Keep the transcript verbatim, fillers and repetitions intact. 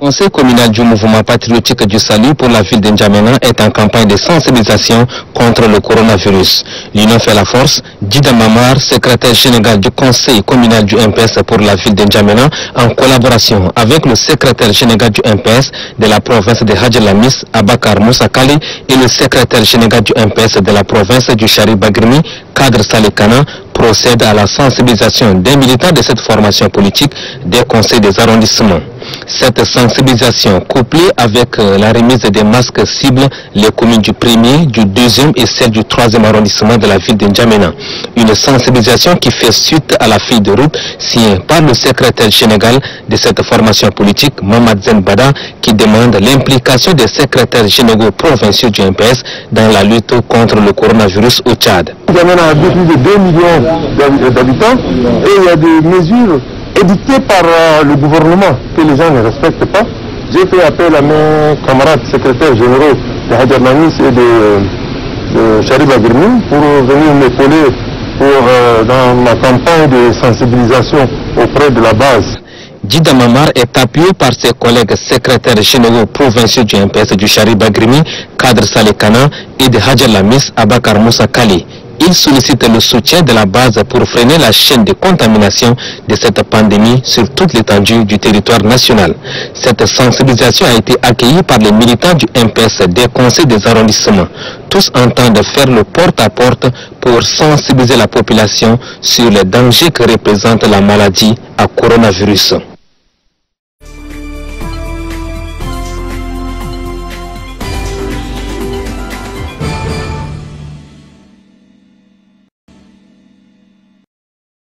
Le conseil communal du mouvement patriotique du salut pour la ville de N'Djamena est en campagne de sensibilisation contre le coronavirus. L'union fait la force. Dida Mamar, secrétaire général du conseil communal du M P S pour la ville de N'Djamena, en collaboration avec le secrétaire général du M P S de la province de Hadjalamis, Abakar Moussa Kali, et le secrétaire général du M P S de la province du Chari Bagrimi, Kadr Salekana, procède à la sensibilisation des militants de cette formation politique des conseils des arrondissements. Cette sensibilisation, couplée avec la remise des masques cibles les communes du premier, du deuxième et celle du troisième arrondissement de la ville de N'Djamena. Une sensibilisation qui fait suite à la feuille de route signée par le secrétaire général de cette formation politique, Mamad Zenbada, qui demande l'implication des secrétaires généraux provinciaux du M P S dans la lutte contre le coronavirus au Tchad. N'Djamena a plus de deux millions d'habitants et il y a des mesures édictées par euh, le gouvernement que les gens ne respectent pas. J'ai fait appel à mes camarades secrétaires généraux de Hadjalamis et de, de Chari Bagrimi pour venir m'épauler pour, euh, dans ma campagne de sensibilisation auprès de la base. Dida Mamar est appuyé par ses collègues secrétaires généraux provinciaux du M P S du Chari Bagrimi, Kadr Salekana, et de Hadjalamis, Abakar Moussa Kali. Il sollicite le soutien de la base pour freiner la chaîne de contamination de cette pandémie sur toute l'étendue du territoire national. Cette sensibilisation a été accueillie par les militants du M P S des conseils des arrondissements. Tous entendent faire le porte-à-porte pour sensibiliser la population sur les dangers que représente la maladie à coronavirus.